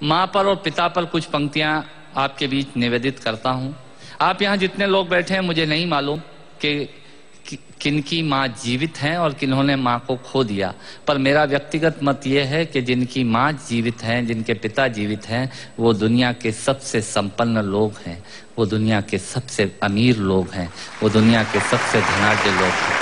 माँ पर और पिता पर कुछ पंक्तियां आपके बीच निवेदित करता हूं। आप यहाँ जितने लोग बैठे हैं, मुझे नहीं मालूम कि किनकी माँ जीवित हैं और किन्होंने माँ को खो दिया, पर मेरा व्यक्तिगत मत यह है कि जिनकी माँ जीवित हैं, जिनके पिता जीवित हैं, वो दुनिया के सबसे संपन्न लोग हैं, वो दुनिया के सबसे अमीर लोग हैं, वो दुनिया के सबसे धनाढ्य लोग हैं।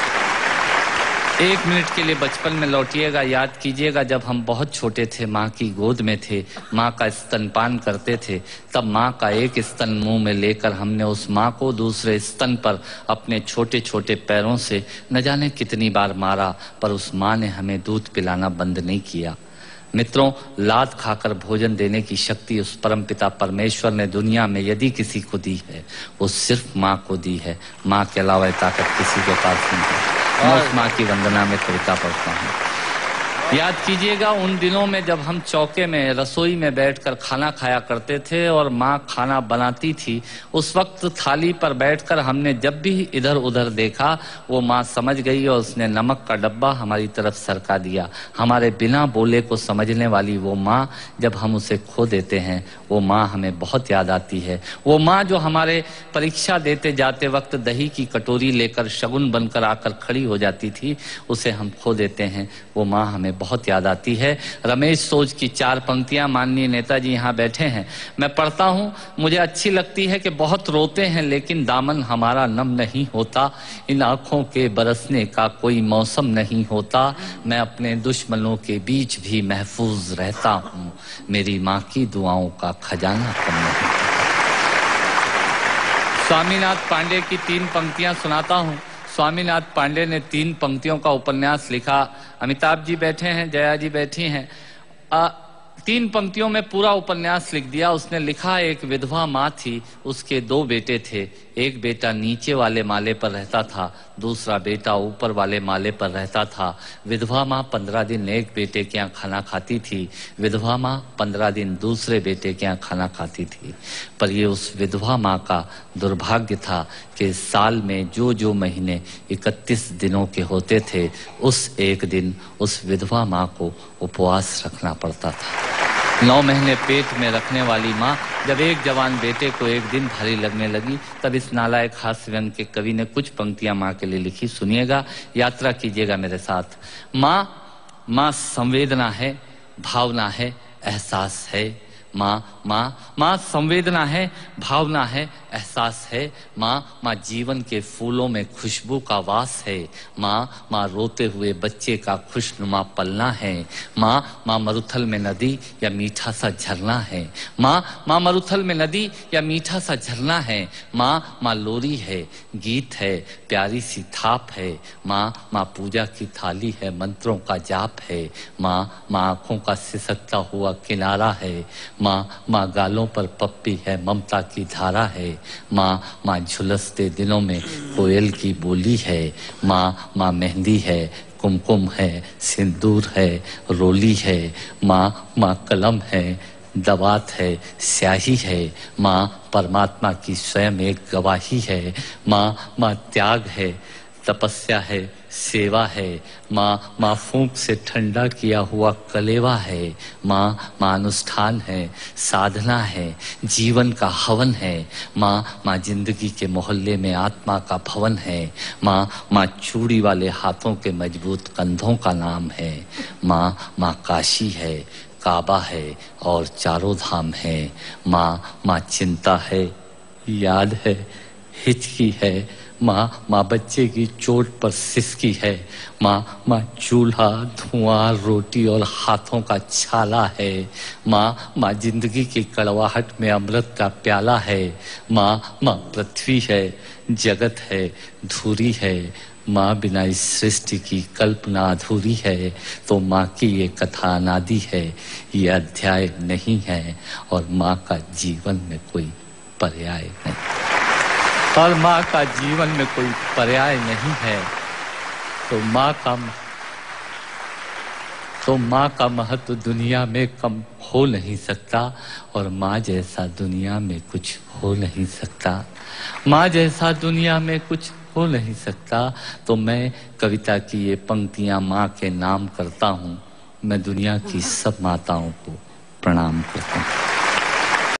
एक मिनट के लिए बचपन में लौटिएगा, याद कीजिएगा जब हम बहुत छोटे थे, माँ की गोद में थे, माँ का स्तनपान करते थे, तब माँ का एक स्तन मुंह में लेकर हमने उस माँ को दूसरे स्तन पर अपने छोटे छोटे पैरों से न जाने कितनी बार मारा, पर उस माँ ने हमें दूध पिलाना बंद नहीं किया। मित्रों, लात खाकर भोजन देने की शक्ति उस परमपिता परमेश्वर ने दुनिया में यदि किसी को दी है, वो सिर्फ माँ को दी है। माँ के अलावा ताकत किसी के पास नहीं है। मैं उस माँ की वंदना में कविता पढ़ता हूँ। याद कीजिएगा उन दिनों में जब हम चौके में रसोई में बैठकर खाना खाया करते थे और माँ खाना बनाती थी, उस वक्त थाली पर बैठकर हमने जब भी इधर उधर देखा, वो माँ समझ गई और उसने नमक का डब्बा हमारी तरफ सरका दिया। हमारे बिना बोले को समझने वाली वो माँ, जब हम उसे खो देते हैं, वो माँ हमें बहुत याद आती है। वो माँ जो हमारे परीक्षा देते जाते वक्त दही की कटोरी लेकर शगुन बनकर आकर खड़ी हो जाती थी, उसे हम खो देते हैं। वो माँ हमें बहुत याद आती है। रमेश सोज की 4 पंक्तियां माननीय नेताजी यहाँ बैठे हैं, मैं पढ़ता हूँ। मुझे अच्छी लगती है कि बहुत रोते हैं लेकिन दामन हमारा नम नहीं होता, इन आंखों के बरसने का कोई मौसम नहीं होता, मैं अपने दुश्मनों के बीच भी महफूज रहता हूँ, मेरी माँ की दुआओं का खजाना कम नहीं। स्वामीनाथ पांडे की 3 पंक्तियां सुनाता हूँ। स्वामीनाथ पांडे ने 3 पंक्तियों का उपन्यास लिखा। अमिताभ जी बैठे हैं, जया जी बैठी हैं। 3 पंक्तियों में पूरा उपन्यास लिख दिया उसने। लिखा, एक विधवा माँ थी, उसके 2 बेटे थे। एक बेटा नीचे वाले माले पर रहता था, दूसरा बेटा ऊपर वाले माले पर रहता था। विधवा माँ 15 दिन एक बेटे के यहाँ खाना खाती थी, विधवा माँ 15 दिन दूसरे बेटे के यहाँ खाना खाती थी। पर ये उस विधवा माँ का दुर्भाग्य था कि साल में जो महीने 31 दिनों के होते थे, उस एक दिन उस विधवा माँ को उपवास रखना पड़ता था। 9 महीने पेट में रखने वाली माँ जब एक जवान बेटे को एक दिन भारी लगने लगी, तब इस नालायक हास्य व्यंग के कवि ने कुछ पंक्तियां माँ के लिए लिखी। सुनिएगा, यात्रा कीजिएगा मेरे साथ। माँ संवेदना है, भावना है, एहसास है। माँ संवेदना है, भावना है, एहसास है। माँ जीवन के फूलों में खुशबू का वास है। माँ रोते हुए बच्चे का खुशनुमा पलना है। माँ मरुथल में नदी या मीठा सा झरना है। माँ मरुथल में नदी या मीठा सा झरना है। माँ लोरी है, गीत है, प्यारी सी थाप है। माँ पूजा की थाली है, मंत्रों का जाप है। माँ आंखों का सिसकता हुआ किनारा है। माँ गालों पर पप्पी है, ममता की धारा है। माँ झुलसते दिनों में कोयल की बोली है। माँ मेहंदी है, कुमकुम है, सिंदूर है, रोली है। माँ कलम है, दवात है, स्याही है। माँ परमात्मा की स्वयं एक गवाही है। माँ त्याग है, तपस्या है, सेवा है। माँ फूंक से ठंडा किया हुआ कलेवा है। माँ अनुष्ठान है, साधना है, जीवन का हवन है। माँ जिंदगी के मोहल्ले में आत्मा का भवन है। माँ चूड़ी वाले हाथों के मजबूत कंधों का नाम है। माँ काशी है, काबा है और चारों धाम है। माँ चिंता है, याद है, हिचकी है। माँ बच्चे की चोट पर सिसकी है। माँ चूल्हा, धुआं, रोटी और हाथों का छाला है। माँ जिंदगी की कड़वाहट में अमृत का प्याला है। माँ पृथ्वी है, जगत है, धुरी है। माँ बिना इस सृष्टि की कल्पना अधूरी है। तो माँ की ये कथा अनादि है, ये अध्याय नहीं है, और माँ का जीवन में कोई पर्याय नहीं, और माँ का जीवन में कोई पर्याय नहीं है। तो माँ का महत्व दुनिया में कम हो नहीं सकता, और माँ जैसा दुनिया में कुछ हो नहीं सकता। माँ जैसा दुनिया में कुछ हो नहीं सकता। तो मैं कविता की ये पंक्तियां माँ के नाम करता हूँ। मैं दुनिया की सब माताओं को प्रणाम करता हूँ।